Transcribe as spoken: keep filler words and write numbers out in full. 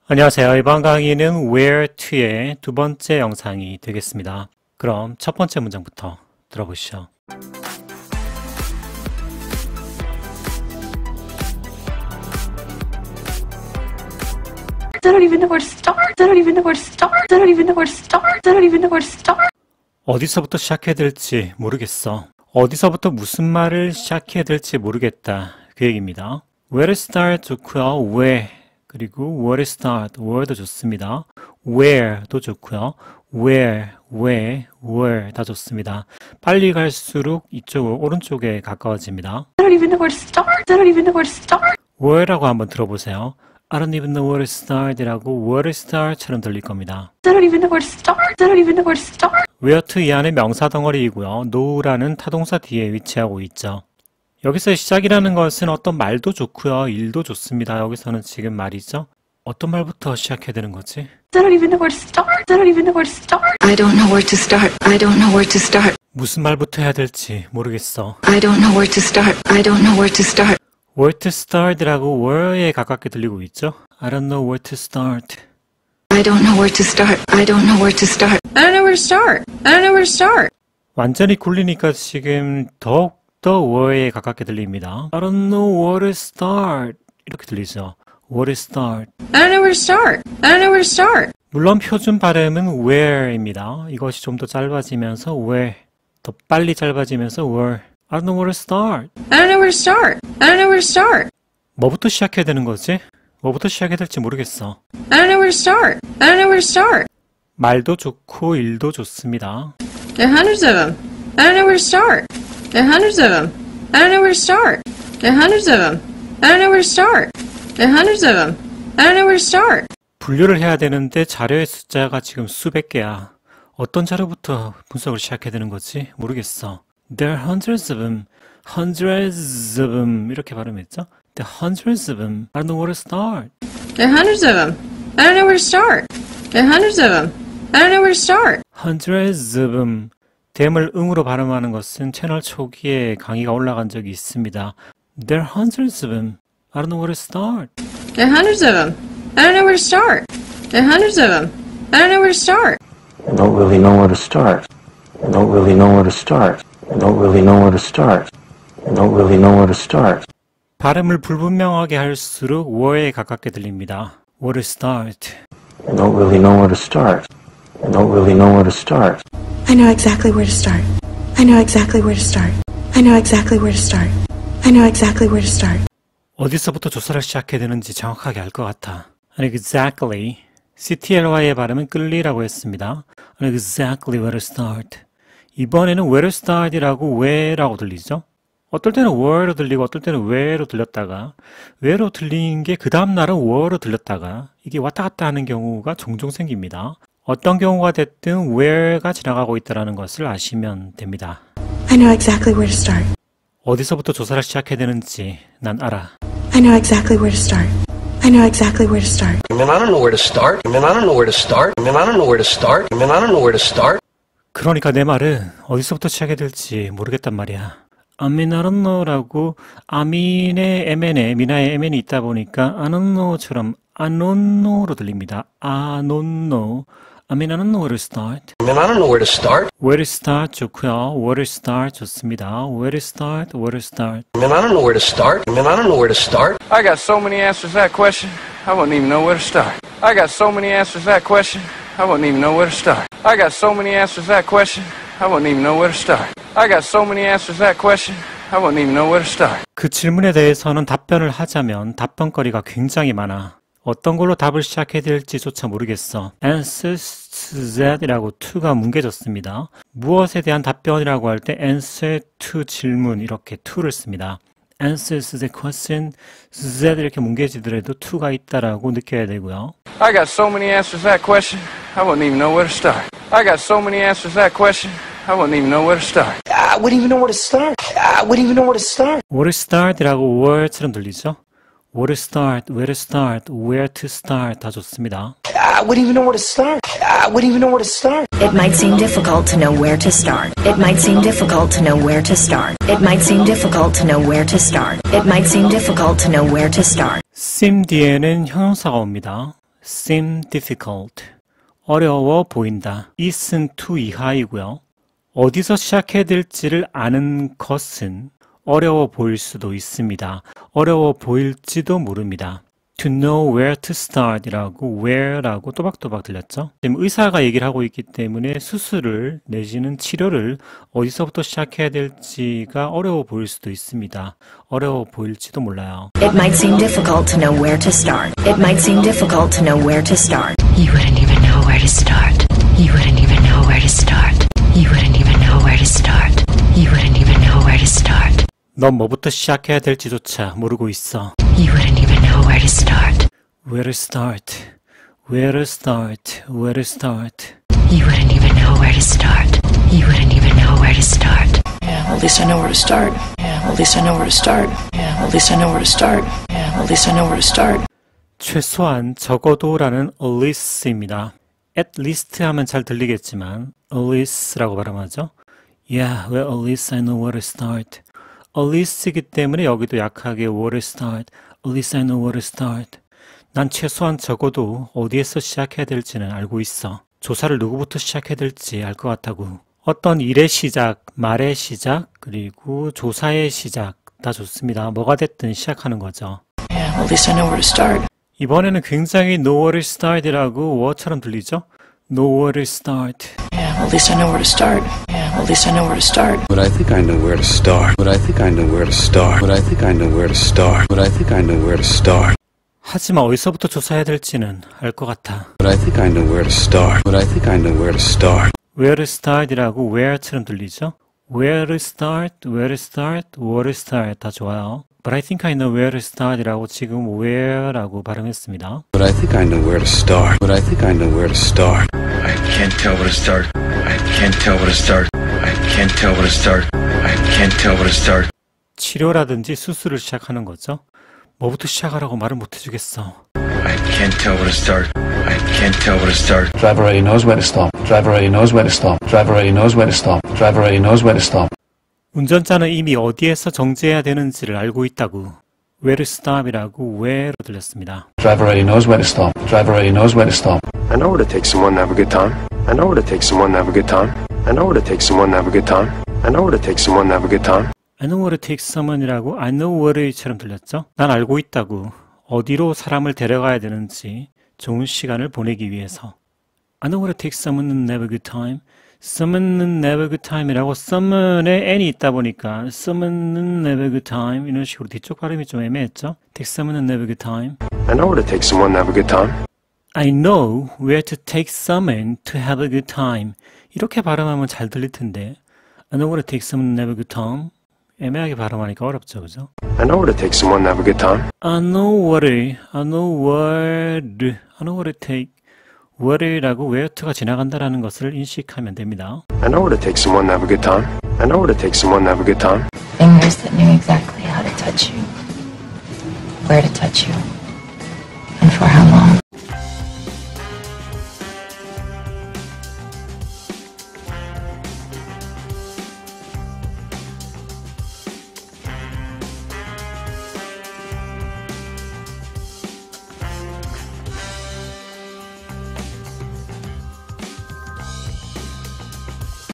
안녕하세요. 이번 강의는 where to의 두 번째 영상이 되겠습니다. 그럼 첫 번째 문장부터 들어보시죠. I don't even know where to start. I don't even know where to start. I don't even know where to start. I don't even know where to start. 어디서부터 시작해야 될지 모르겠어. 어디서부터 무슨 말을 시작해야 될지 모르겠다. 그 얘기입니다. Where to start 좋고요. where 그리고 where to start, where도 좋습니다. where도 좋고요. where, where, where 다 좋습니다. 빨리 갈수록 이쪽 오른쪽에 가까워집니다. I don't even know where to start. I don't even know where to start. where라고 한번 들어보세요. I don't even know where to start 이라고 where to start처럼 들릴 겁니다. I don't even know where to start. I don't even know where to start. where to 이 안에 명사 덩어리이고요. know라는 타동사 뒤에 위치하고 있죠. 여기서 시작이라는 것은 어떤 말도 좋고요. 일도 좋습니다. 여기서는 지금 말이죠. 어떤 말부터 시작해야 되는 거지? I don't even know where to start. I don't even know where to start. I don't know where to start. I don't know where to start. 무슨 말부터 해야 될지 모르겠어. I don't know where to start. I don't know where to start. where to start이라고 where에 가깝게 들리고 있죠. I don't know where to start. I don't know where to start. I don't know where to start. I don't know where to start. I don't know where to start. 완전히 굴리니까 지금 더욱 더 where에 가깝게 들립니다. I don't know where to start 이렇게 들리죠. where to start. I don't know where to start. I don't know where to start. 물론 표준 발음은 where입니다. 이것이 좀 더 짧아지면서 where, 더 빨리 짧아지면서 where. I don't know where to start. I don't know where to start. I don't know where to start. 뭐부터 시작해야 되는 거지? 뭐부터 시작해야 될지 모르겠어. I don't know where to start. I don't know where to start. 말도 좋고 일도 좋습니다. There are hundreds of them. I don't know where to start. There are hundreds of them. I don't know where to start. There are hundreds of them. I don't know where to start. There are hundreds of them. I don't know where to start. 분류를 해야 되는데 자료의 숫자가 지금 수백 개야. 어떤 자료부터 분석을 시작해야 되는 거지? 모르겠어. There are hundreds of them. Hundreds of them. 이렇게 발음했죠? There are hundreds of them. I don't know where to start. There are hundreds of them. I don't know where to start. There are hundreds of them. I don't know where to start. Hundreds of them. 댐을 응으로 발음하는 것은 채널 초기에 강의가 올라간 적이 있습니다. There are hundreds of them. I don't know where to start. There are hundreds of them. I don't know where to start. There are hundreds of them. I don't know where to start. I don't really know where to start. I don't really know where to start. I don't really know where to start. I don't really know where to start. 발음을 불분명하게 할수록 where에 가깝게 들립니다. Where to start. I don't really know where to start. I don't really know where to start. I know exactly where to start. I know exactly where to start. I know exactly where to start. I know exactly where to start. 어디서부터 조사를 시작해야 되는지 정확하게 알 것 같아. I know exactly. 씨티엘와이의 발음은 끌리라고 했습니다. I know exactly where to start. 이번에는 where to start이라고 where라고 들리죠? 어떨 때는 where로 들리고 어떨 때는 where로 들렸다가 where로 들리는 게 그 다음 날은 where로 들렸다가 이게 왔다 갔다 하는 경우가 종종 생깁니다. 어떤 경우가 됐든 where가 지나가고 있다는 것을 아시면 됩니다. I know exactly where to start. 어디서부터 조사를 시작해야 되는지 난 알아. I know exactly where to start. I know exactly where to start. I mean, I don't know where to start. I mean, I don't know where to start. I mean, I don't know where to start. I mean, I don't know where to start. 그러니까 내 말은 어디서부터 시작해야 될지 모르겠단 말이야. I mean, I don't know라고 아민의 에멘에 미나의 에멘이 있다 보니까 I don't know처럼 I don't know로 들립니다. I don't know. I mean, I don't know where to start. I mean, I don't know where to start. Where to start 좋고요. Where to start 좋습니다. Where to start, where to start. I mean, I don't know where to start. I mean, I don't know where to start. I got so many answers to that question, I wouldn't even know where to start. I got so many answers to that question, I wouldn't even know where to start. I got so many answers to that question, I wouldn't even know where to start. I got so many answers to that question, I wouldn't even know where to start. 그 질문에 대해서는 답변을 하자면 답변거리가 굉장히 많아. 어떤 걸로 답을 시작해야 될지조차 모르겠어. Answers to that이라고 to가 뭉개졌습니다. 무엇에 대한 답변이라고 할 때 answer to 질문 이렇게 to를 씁니다. Answers to the question, that 이렇게 뭉개지더라도 to가 있다라고 느껴야 되고요. I got so many answers to that question, I wouldn't even know where to start. I got so many answers to that question, I wouldn't even know where to start. I wouldn't even know where to start. I wouldn't even know where to start. Where to start이라고 where처럼 들리죠? Where to start, where to start, where to start 다 좋습니다. I wouldn't even know where to start. I wouldn't even know where to start. It might seem difficult to know where to start. It might seem difficult to know where to start. It might seem difficult to know where to start. It might seem difficult to know where to start. seem 뒤에는 형용사가 옵니다. seem difficult. 어려워 보인다. is은 to 이하이고요. 어디서 시작해야 될지를 아는 것은 어려워 보일 수도 있습니다. 어려워 보일지도 모릅니다. To know where to start 이라고 where라고 또박또박 들렸죠? 지금 의사가 얘기를 하고 있기 때문에 수술을 내지는 치료를 어디서부터 시작해야 될지가 어려워 보일 수도 있습니다. 어려워 보일지도 몰라요. It might seem difficult to know where to start. It might seem difficult to know where to start. You wouldn't even know where to start. You wouldn't even know where to start. You wouldn't even know where to start. You wouldn't even know where to start. 넌 뭐부터 시작해야 될지조차 모르고 있어. You wouldn't even know where to start. Where to start? Where to start? Where to start? You wouldn't even know where to start. You wouldn't even know where to start. Yeah, well, at least I know where to start. Yeah, well, at least I know where to start. Yeah, well, at least I know where to start. Yeah, well, at least I know where to start. 최소한 적어도라는 at least입니다. at least 하면 잘 들리겠지만 at least라고 발음하죠. Yeah, well, at least I know where to start. at least이기 때문에 여기도 약하게 where to start. At least I know where to start. 난 최소한 적어도 어디에서 시작해야 될지는 알고 있어. 조사를 누구부터 시작해야 될지 알 것 같다고. 어떤 일의 시작, 말의 시작, 그리고 조사의 시작 다 좋습니다. 뭐가 됐든 시작하는 거죠. Yeah, well, at least I know where to start. 이번에는 굉장히 know where to start이라고 what처럼 들리죠? know where to start. Yeah, well, at least I know where to start. Yeah, well, at least I know where to start. But I think I know where to start. But I think I know where to start. But I think I know where to start. But I think I know where to start. 하지만 어디서부터 조사해야 될지는 알 것 같아. But I think I know where to start. But I think I know where to start. where to start이라고 where처럼 들리죠? where to start, where to start, where to start 다 좋아요. But I think I know where to start이라고 지금 where라고 발음했습니다. But I think I know where to start. But I think I know where to start. I can't tell where to start. I can't tell where to start. I can't tell where to start. I can't tell where to start. 치료라든지 수술을 시작하는 거죠. 뭐부터 시작하라고 말을 못 해주겠어. I can't tell where to start. I can't tell where to start. Driver already knows where to stop. Driver already knows where to stop. Driver already knows where to stop. Driver already knows where to stop. 운전자는 이미 어디에서 정지해야 되는지를 알고 있다고. Where to stop이라고 where로 들렸습니다. Driver already knows where to stop. Driver already knows where to stop. I know where to take someone to have a good time. I know where to take someone to have a good time. I know where to take someone to have a good time. I know where to take someone to have a good time. I know where to take someone이라고 I know where처럼 들렸죠? 난 알고 있다고. 어디로 사람을 데려가야 되는지 좋은 시간을 보내기 위해서. I know where to take someone to have a good time. someone는 have a good time이라고 someone에 n이 있다 보니까 someone는 have a good time 이런 식으로 뒤쪽 발음이 좀 애매했죠? take someone는 have a good time. I know where to take someone to have a good time. I know where to take someone to have a good time. 이렇게 발음하면 잘 들릴 텐데 I know where to take someone to have a good time. 애매하게 발음하니까 어렵죠, 그죠? I know where to take someone to have a good time. I know what I know what I know what to take where라고 where to가 지나간다라는 것을 인식하면 됩니다. I know where to take someone to have a good time. I know where to take someone to have a good time. Fingers that knew exactly how to touch you, where to touch you.